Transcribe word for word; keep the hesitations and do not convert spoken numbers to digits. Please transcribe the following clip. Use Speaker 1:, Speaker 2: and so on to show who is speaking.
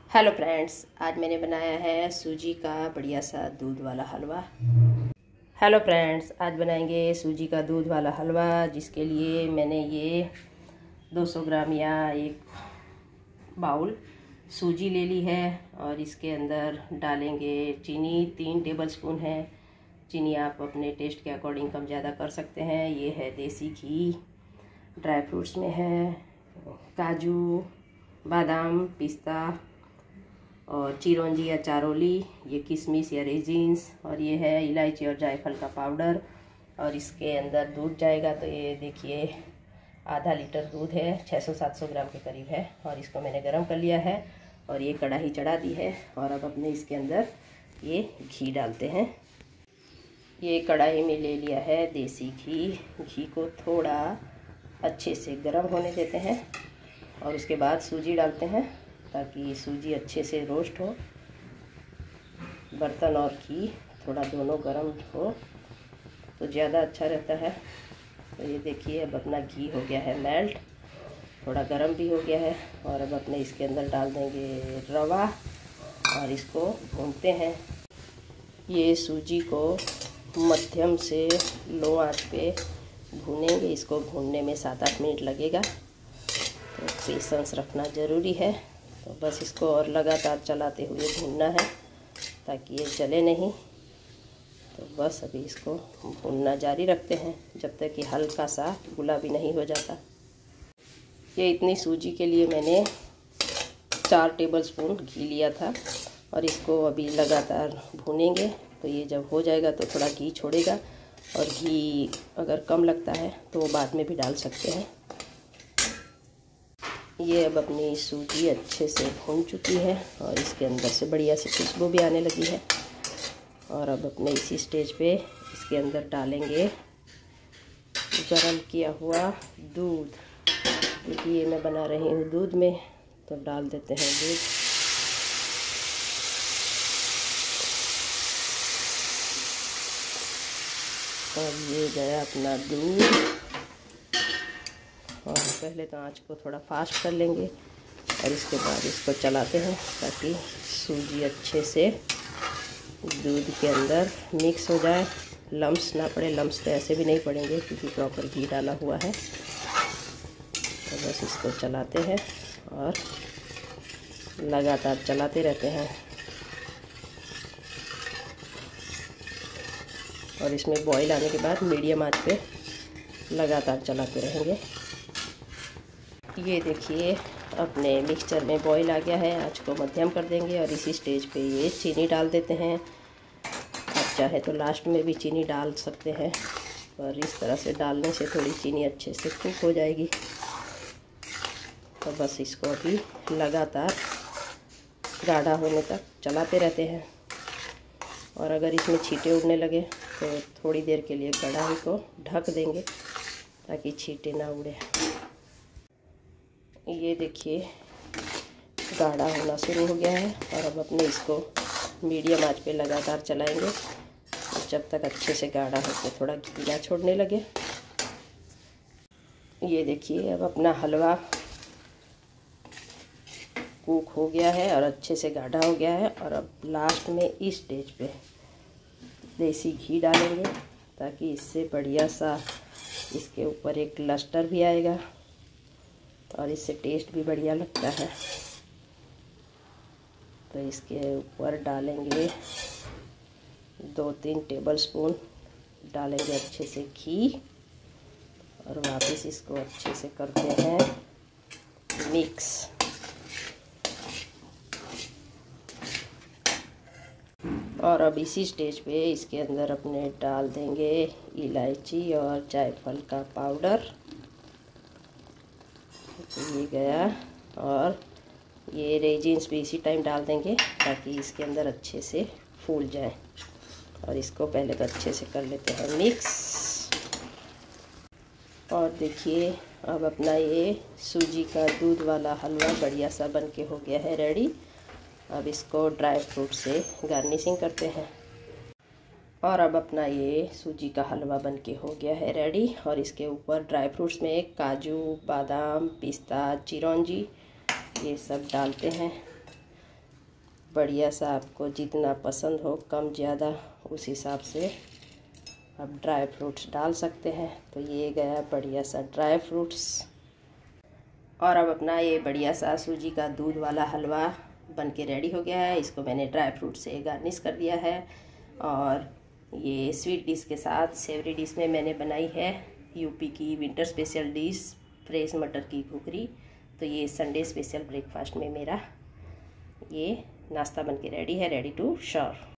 Speaker 1: Hello friends, आज मैंने बनाया है सूजी का बढ़िया सा दूध वाला हलवा। हेलो फ्रेंड्स, आज बनाएंगे सूजी का दूध वाला हलवा, जिसके लिए मैंने ये दो सौ ग्राम या एक बाउल सूजी ले ली है और इसके अंदर डालेंगे चीनी। तीन टेबलस्पून है चीनी, आप अपने टेस्ट के अकॉर्डिंग कम ज़्यादा कर सकते हैं। ये है देसी घी, ड्राई फ्रूट्स में है काजू, बादाम, पिस्ता और चिरौंजी या चारोली, ये किशमिश या रेजिन्स, और ये है इलायची और जायफल का पाउडर। और इसके अंदर दूध जाएगा, तो ये देखिए आधा लीटर दूध है, छह सौ सात सौ ग्राम के करीब है। और इसको मैंने गरम कर लिया है और ये कढ़ाई चढ़ा दी है। और अब अपने इसके अंदर ये घी डालते हैं। ये कढ़ाई में ले लिया है देसी घी। घी को थोड़ा अच्छे से गर्म होने देते हैं और उसके बाद सूजी डालते हैं, ताकि सूजी अच्छे से रोस्ट हो। बर्तन और घी थोड़ा दोनों गर्म हो तो ज़्यादा अच्छा रहता है। तो ये देखिए अब अपना घी हो गया है मेल्ट, थोड़ा गर्म भी हो गया है। और अब अपने इसके अंदर डाल देंगे रवा और इसको भूनते हैं। ये सूजी को मध्यम से लो आंच पे भूनेंगे। इसको भूनने में सात आठ मिनट लगेगा, तो पेशेंस रखना ज़रूरी है। तो बस इसको और लगातार चलाते हुए भूनना है ताकि ये जले नहीं। तो बस अभी इसको भूनना जारी रखते हैं जब तक कि हल्का सा गुलाबी नहीं हो जाता। ये इतनी सूजी के लिए मैंने चार टेबलस्पून घी लिया था और इसको अभी लगातार भूनेंगे। तो ये जब हो जाएगा तो थोड़ा घी छोड़ेगा, और घी अगर कम लगता है तो वो बाद में भी डाल सकते हैं। ये अब अपनी सूजी अच्छे से भून चुकी है और इसके अंदर से बढ़िया सी खुशबू भी आने लगी है। और अब अपने इसी स्टेज पे इसके अंदर डालेंगे गरम किया हुआ दूध, क्योंकि ये मैं बना रही हूँ दूध में। तो डाल देते हैं दूध। और ये गया अपना दूध। और पहले तो आंच को थोड़ा फास्ट कर लेंगे और इसके बाद इसको चलाते हैं ताकि सूजी अच्छे से दूध के अंदर मिक्स हो जाए, लम्स ना पड़े। लम्स तो ऐसे भी नहीं पड़ेंगे क्योंकि प्रॉपर घी डाला हुआ है। तो बस इसको चलाते हैं और लगातार चलाते रहते हैं। और इसमें बॉईल आने के बाद मीडियम आंच पे लगातार चलाते रहेंगे। ये देखिए अपने मिक्सचर में बॉईल आ गया है, आंच को मध्यम कर देंगे और इसी स्टेज पे ये चीनी डाल देते हैं। आप चाहे तो लास्ट में भी चीनी डाल सकते हैं, और इस तरह से डालने से थोड़ी चीनी अच्छे से कुक हो जाएगी। तो बस इसको अभी लगातार गाढ़ा होने तक चलाते रहते हैं। और अगर इसमें छींटे उड़ने लगे तो थोड़ी देर के लिए कढ़ाई को ढक देंगे ताकि छींटे ना उड़े। ये देखिए गाढ़ा होना शुरू हो गया है और अब अपने इसको मीडियम आंच पे लगातार चलाएंगे जब तक अच्छे से गाढ़ा होकर थोड़ा गीला छोड़ने लगे। ये देखिए अब अपना हलवा कुक हो गया है और अच्छे से गाढ़ा हो गया है। और अब लास्ट में इस स्टेज पे देसी घी डालेंगे ताकि इससे बढ़िया सा इसके ऊपर एक लस्टर भी आएगा और इससे टेस्ट भी बढ़िया लगता है। तो इसके ऊपर डालेंगे दो तीन टेबलस्पून डालेंगे अच्छे से घी और वापस इसको अच्छे से करते हैं मिक्स। और अब इसी स्टेज पे इसके अंदर अपने डाल देंगे इलायची और जायफल का पाउडर। ये गया, और ये रेजिन्स भी इसी टाइम डाल देंगे ताकि इसके अंदर अच्छे से फूल जाए। और इसको पहले तो अच्छे से कर लेते हैं मिक्स। और देखिए अब अपना ये सूजी का दूध वाला हलवा बढ़िया सा बन के हो गया है रेडी। अब इसको ड्राई फ्रूट से गार्निशिंग करते हैं। और अब अपना ये सूजी का हलवा बनके हो गया है रेडी। और इसके ऊपर ड्राई फ्रूट्स में काजू, बादाम, पिस्ता, चिरौंजी ये सब डालते हैं। बढ़िया सा आपको जितना पसंद हो, कम ज़्यादा उस हिसाब से आप ड्राई फ्रूट्स डाल सकते हैं। तो ये गया बढ़िया सा ड्राई फ्रूट्स। और अब अपना ये बढ़िया सा सूजी का दूध वाला हलवा बन के रेडी हो गया है। इसको मैंने ड्राई फ्रूट से गार्निश कर दिया है। और ये स्वीट डिश के साथ सेवरी डिश में मैंने बनाई है यूपी की विंटर स्पेशल डिश फ्रेश मटर की घुघरी। तो ये संडे स्पेशल ब्रेकफास्ट में मेरा ये नाश्ता बन के रेडी है, रेडी टू सर्व।